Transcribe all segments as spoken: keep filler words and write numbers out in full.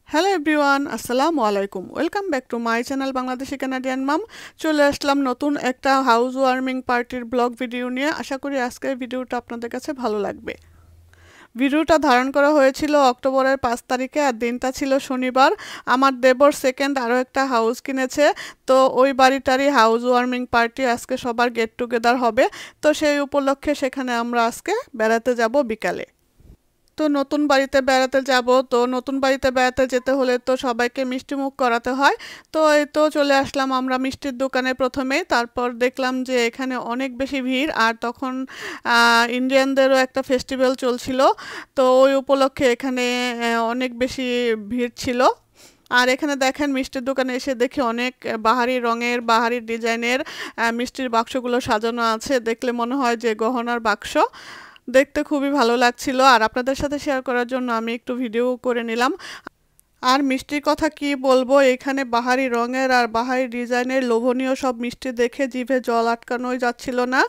Hello everyone, আসসালামু আলাইকুম। Welcome back to my channel Bangladeshi Canadian mom. চলে আসলাম নতুন একটা হাউস ওয়ার্মিং পার্টির ব্লগ ভিডিও নিয়ে। আশা করি আজকের ভিডিওটা আপনাদের কাছে ভালো লাগবে। ভিডিওটা ধারণ করা হয়েছিল অক্টোবরের পাঁচ তারিখে, আর দিনটা ছিল শনিবার। আমার দেবর সেকেন্ড আরও একটা হাউস কিনেছে, তো ওই বাড়িটারই হাউস ওয়ার্মিং পার্টি। আজকে সবার গেট টুগেদার হবে, তো সেই উপলক্ষে সেখানে আমরা আজকে বেড়াতে যাব বিকালে। তো নতুন বাড়িতে বেড়াতে যাব, তো নতুন বাড়িতে বেড়াতে যেতে হলে তো সবাইকে মিষ্টি মুখ করাতে হয়। তো এই তো চলে আসলাম আমরা মিষ্টির দোকানে প্রথমেই। তারপর দেখলাম যে এখানে অনেক বেশি ভিড়, আর তখন ইন্ডিয়ানদেরও একটা ফেস্টিভ্যাল চলছিল, তো ওই উপলক্ষে এখানে অনেক বেশি ভিড় ছিল। আর এখানে দেখেন মিষ্টির দোকানে এসে দেখি অনেক বাহারি রঙের বাহারি ডিজাইনের মিষ্টির বাক্সগুলো সাজানো আছে। দেখলে মনে হয় যে গহনার বাক্স। দেখতে খুবই ভালো লাগছিল, আর আপনাদের সাথে শেয়ার করার জন্য আমি একটু ভিডিও করে নিলাম। আর মিষ্টির কথা কি বলবো, এখানে বাহারি রঙের আর বাহারি ডিজাইনের লোভনীয় সব মিষ্টি দেখে জিভে জল আটকানোই যাচ্ছিল না।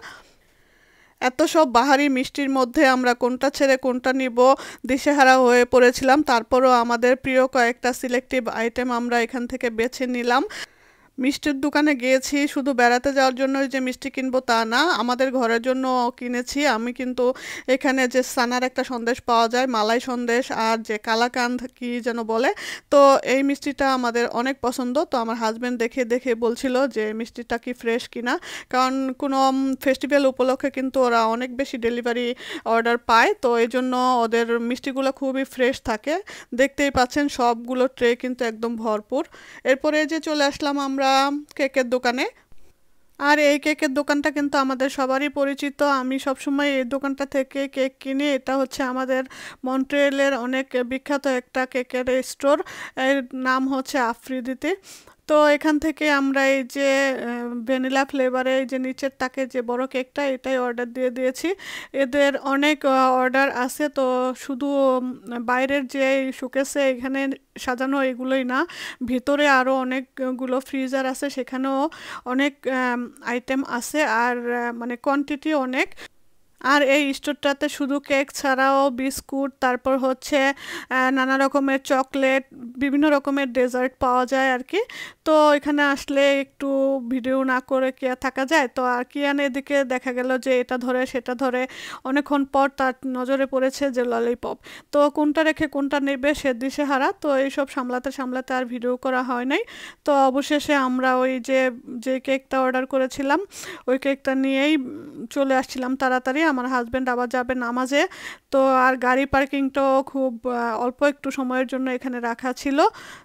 এত সব বাহারি মিষ্টির মধ্যে আমরা কোনটা ছেড়ে কোনটা নিব দিশেহারা হয়ে পড়েছিলাম। তারপরও আমাদের প্রিয় কয়েকটা সিলেক্টিভ আইটেম আমরা এখান থেকে বেছে নিলাম। মিষ্টির দোকানে গিয়েছি শুধু বেড়াতে যাওয়ার জন্যই যে মিষ্টি কিনবো তা না, আমাদের ঘরের জন্য কিনেছি। আমি কিন্তু এখানে যে সানার একটা সন্দেশ পাওয়া যায়, মালাই সন্দেশ, আর যে কালাকান্দ কি যেন বলে, তো এই মিষ্টিটা আমাদের অনেক পছন্দ। তো আমার হাজব্যান্ড দেখে দেখে বলছিল যে মিষ্টিটা কি ফ্রেশ কিনা, কারণ কোনো ফেস্টিভ্যাল উপলক্ষে কিন্তু ওরা অনেক বেশি ডেলিভারি অর্ডার পায়, তো এই জন্য ওদের মিষ্টিগুলো খুবই ফ্রেশ থাকে। দেখতেই পাচ্ছেন সবগুলো ট্রে কিন্তু একদম ভরপুর। এরপরে যে চলে আসলাম আমরা কেকের দোকানে। আর এই কেকের দোকানটা কিন্তু আমাদের সবারই পরিচিত। আমি সবসময় এই দোকানটা থেকে কেক কিনি। এটা হচ্ছে আমাদের মন্ট্রিয়েলের অনেক বিখ্যাত একটা কেকের স্টোর, এর নাম হচ্ছে আফ্রিদিতে। তো এখান থেকে আমরা এই যে ভ্যানিলা ফ্লেভারে এই যে নিচের তাকে যে বড় কেকটা, এটাই অর্ডার দিয়ে দিয়েছি। এদের অনেক অর্ডার আছে, তো শুধু বাইরের যে শোকেসে এখানে সাজানো এগুলোই না, ভিতরে আরও অনেকগুলো ফ্রিজার আছে, সেখানেও অনেক আইটেম আছে, আর মানে কোয়ান্টিটি অনেক। আর এই স্টোরটাতে শুধু কেক ছাড়াও বিস্কুট, তারপর হচ্ছে নানা রকমের চকলেট, বিভিন্ন রকমের ডেজার্ট পাওয়া যায় আর কি। তো এখানে আসলে একটু ভিডিও না করে কি থাকা যায়। তো আর কিয়ান এদিকে দেখা গেল যে এটা ধরে সেটা ধরে, অনেকক্ষণ পর তার নজরে পড়েছে যে ললিপপ, তো কোনটা রেখে কোনটা নেবে সে দিশেহারা। তো এইসব সামলাতে সামলাতে আর ভিডিও করা হয় নাই। তো অবশেষে আমরা ওই যে যে কেকটা অর্ডার করেছিলাম ওই কেকটা নিয়েই চলে আসছিলাম তাড়াতাড়ি। আমার হাজব্যান্ড আবার যাবে নামাজে, তো আর গাড়ি পার্কিংটাও খুব অল্প একটু সময়ের জন্য এখানে রাখা ছিল।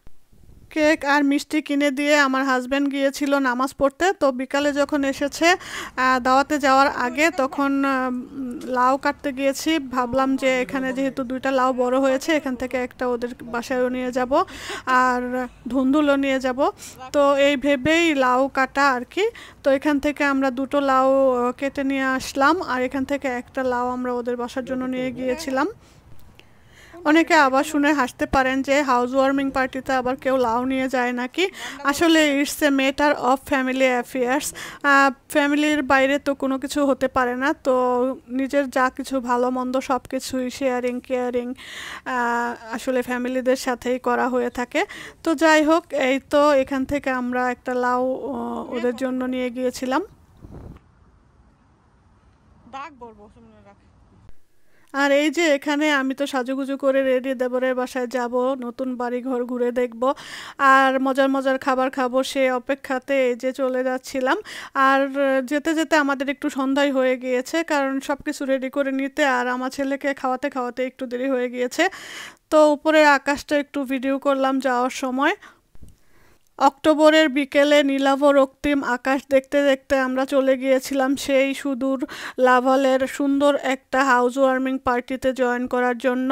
কেক আর মিষ্টি কিনে দিয়ে আমার হাজব্যান্ড গিয়েছিল নামাজ পড়তে। তো বিকালে যখন এসেছে দাওয়াতে যাওয়ার আগে, তখন লাউ কাটতে গিয়েছি। ভাবলাম যে এখানে যেহেতু দুইটা লাউ বড় হয়েছে, এখান থেকে একটা ওদের বাসায়ও নিয়ে যাব আর ধুন্দুলও নিয়ে যাব, তো এই ভেবেই লাউ কাটা আর কি। তো এখান থেকে আমরা দুটো লাউ কেটে নিয়ে আসলাম, আর এখান থেকে একটা লাউ আমরা ওদের বাসার জন্য নিয়ে গিয়েছিলাম। অনেকে আবার শুনে হাসতে পারেন যে হাউস ওয়ার্মিং পার্টিতে আবার কেউ লাউ নিয়ে যায় নাকি। আসলে it's a matter of family affairs. ফ্যামিলির বাইরে তো কোনো কিছু হতে পারে না, তো নিজের যা কিছু ভালো মন্দ সব কিছুই শেয়ারিং কেয়ারিং আসলে ফ্যামিলিদের সাথেই করা হয়ে থাকে। তো যাই হোক, এই তো এখান থেকে আমরা একটা লাউ ওদের জন্য নিয়ে গিয়েছিলাম। আর এই যে এখানে আমি তো সাজুগুজু করে রেডি, দেবরের বাসায় যাব, নতুন বাড়ি ঘর ঘুরে দেখব আর মজার মজার খাবার খাবো, সে অপেক্ষাতে এই যে চলে যাচ্ছিলাম। আর যেতে যেতে আমাদের একটু সন্ধ্যায় হয়ে গিয়েছে, কারণ সব কিছু রেডি করে নিতে আর আমার ছেলেকে খাওয়াতে খাওয়াতে একটু দেরি হয়ে গিয়েছে। তো উপরের আকাশটা একটু ভিডিও করলাম যাওয়ার সময়। অক্টোবরের বিকেলে নীলাভ রক্তিম আকাশ দেখতে দেখতে আমরা চলে গিয়েছিলাম সেই সুদূর লাভালের সুন্দর একটা হাউস ওয়ার্মিং পার্টিতে জয়েন করার জন্য।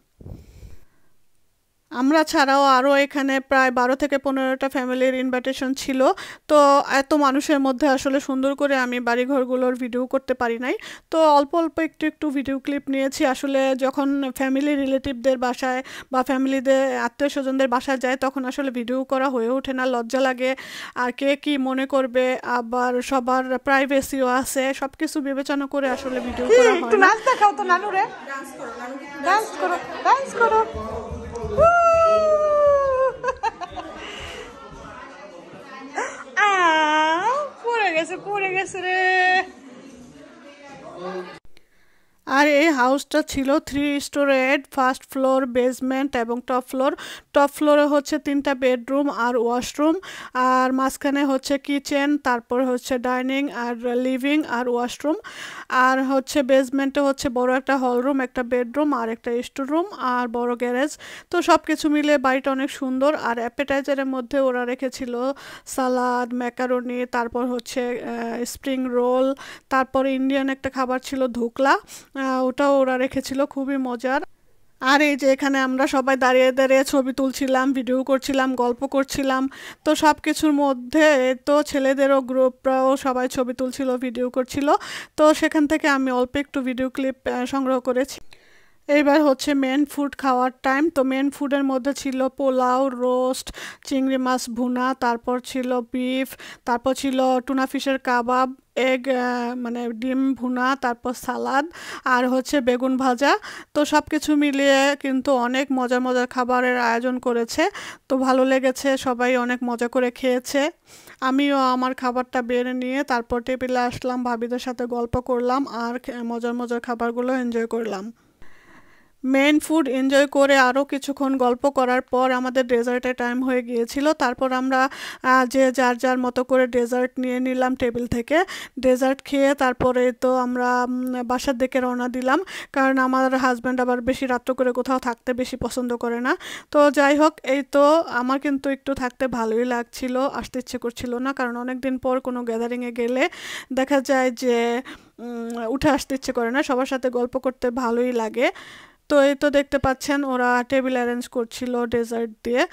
আমরা ছাড়াও আরও এখানে প্রায় বারো থেকে পনেরোটা ফ্যামিলির ইনভাইটেশন ছিল। তো এত মানুষের মধ্যে আসলে সুন্দর করে আমি বাড়িঘরগুলোর ভিডিও করতে পারি নাই, তো অল্প অল্প একটু একটু ভিডিও ক্লিপ নিয়েছি। আসলে যখন ফ্যামিলি রিলেটিভদের বাসায় বা ফ্যামিলিদের আত্মীয় স্বজনদের বাসায় যায়, তখন আসলে ভিডিও করা হয়ে ওঠে না, লজ্জা লাগে, আর কে কী মনে করবে, আবার সবার প্রাইভেসিও আছে, সব কিছু বিবেচনা করে আসলে ভিডিও করা হয় না। দেখাও তো নানু রে, ডান্স করো ডান্স করো। হাউসটা ছিল three storeyed, first floor, basement এবং টপ ফ্লোর। টপ ফ্লোরে হচ্ছে তিনটা বেডরুম আর ওয়াশরুম, আর মাঝখানে হচ্ছে কিচেন, তারপর হচ্ছে ডাইনিং আর লিভিং আর ওয়াশরুম, আর হচ্ছে বেসমেন্টে হচ্ছে বড় একটা হলরুম, একটা বেডরুম আর একটা স্টোররুম আর বড় গ্যারেজ। তো সব কিছু মিলে বাড়িটা অনেক সুন্দর। আর অ্যাপেটাইজারের মধ্যে ওরা রেখেছিল সালাদ, ম্যাকারনি, তারপর হচ্ছে স্প্রিং রোল, তারপর ইন্ডিয়ান একটা খাবার ছিল ধুকলা, ওটাও ওরা রেখেছিল, খুবই মজার। আর এই যে এখানে আমরা সবাই দাঁড়িয়ে দাঁড়িয়ে ছবি তুলছিলাম, ভিডিও করছিলাম, গল্প করছিলাম। তো সব কিছুর মধ্যে তো ছেলেদেরও গ্রুপরাও সবাই ছবি তুলছিল, ভিডিও করছিল। তো সেখান থেকে আমি অল্প একটু ভিডিও ক্লিপ সংগ্রহ করেছি। এইবার হচ্ছে মেন ফুড খাওয়ার টাইম। তো মেন ফুডের মধ্যে ছিল পোলাও, রোস্ট, চিংড়ি মাছ ভুনা, তারপর ছিল বিফ, তারপর ছিল টুনা ফিশের কাবাব, এগ মানে ডিম ভুনা, তারপর সালাদ আর হচ্ছে বেগুন ভাজা। তো সব কিছু মিলিয়ে কিন্তু অনেক মজার মজার খাবারের আয়োজন করেছে। তো ভালো লেগেছে, সবাই অনেক মজা করে খেয়েছে। আমিও আমার খাবারটা বেড়ে নিয়ে তারপর টেবিলে আসলাম, ভাবিদের সাথে গল্প করলাম আর মজার মজার খাবারগুলো এনজয় করলাম। মেন ফুড এনজয় করে আরও কিছুক্ষণ গল্প করার পর আমাদের ডেজার্টের টাইম হয়ে গিয়েছিল। তারপর আমরা যে যার যার মতো করে ডেজার্ট নিয়ে নিলাম টেবিল থেকে। ডেজার্ট খেয়ে তারপরে তো আমরা বাসার দিকে রওনা দিলাম, কারণ আমার হাজব্যান্ড আবার বেশি রাত্র করে কোথাও থাকতে বেশি পছন্দ করে না। তো যাই হোক, এই তো আমার কিন্তু একটু থাকতে ভালোই লাগছিল, আসতে ইচ্ছে করছিল না, কারণ অনেক দিন পর কোনো গ্যাদারিংয়ে গেলে দেখা যায় যে উঠে আসতে ইচ্ছে করে না, সবার সাথে গল্প করতে ভালোই লাগে। তো এই তো দেখতে পাচ্ছেন ওরা টেবিল অ্যারেঞ্জ করছিল ডেজার্ট দিয়ে।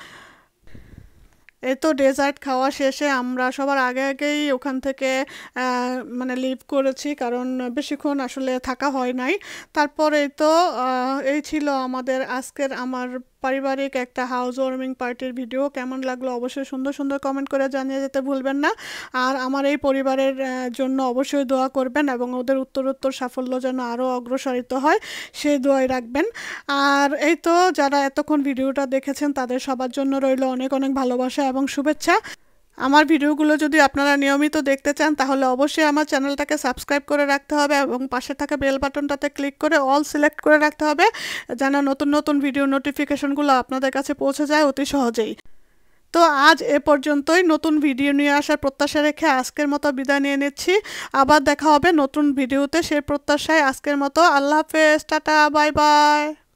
এই তো ডেজার্ট খাওয়া শেষে আমরা সবার আগে আগেই ওখান থেকে মানে লিভ করেছি, কারণ বেশিক্ষণ আসলে থাকা হয় নাই। তারপর এই তো এই ছিল আমাদের আজকের আমার পারিবারিক একটা হাউস ওয়ার্মিং পার্টির ভিডিও। কেমন লাগলো অবশ্যই সুন্দর সুন্দর কমেন্ট করে জানিয়ে যেতে ভুলবেন না। আর আমার এই পরিবারের জন্য অবশ্যই দোয়া করবেন এবং ওদের উত্তরোত্তর সাফল্য যেন আরও অগ্রসরিত হয় সেই দোয়াই রাখবেন। আর এই তো যারা এতক্ষণ ভিডিওটা দেখেছেন তাদের সবার জন্য রইল অনেক অনেক ভালোবাসা এবং শুভেচ্ছা। আমার ভিডিওগুলো যদি আপনারা নিয়মিত দেখতে চান তাহলে অবশ্যই আমার চ্যানেলটাকে সাবস্ক্রাইব করে রাখতে হবে এবং পাশে থাকা বেল বাটনটাতে ক্লিক করে অল সিলেক্ট করে রাখতে হবে, যেন নতুন নতুন ভিডিও নোটিফিকেশনগুলো আপনাদের কাছে পৌঁছে যায় অতি সহজেই। তো আজ এ পর্যন্তই। নতুন ভিডিও নিয়ে আসার প্রত্যাশা রেখে আজকের মতো বিদায় নিয়ে নিচ্ছি। আবার দেখা হবে নতুন ভিডিওতে, সেই প্রত্যাশায় আজকের মতো আল্লাহ হাফেজ, টাটা, বাই বাই।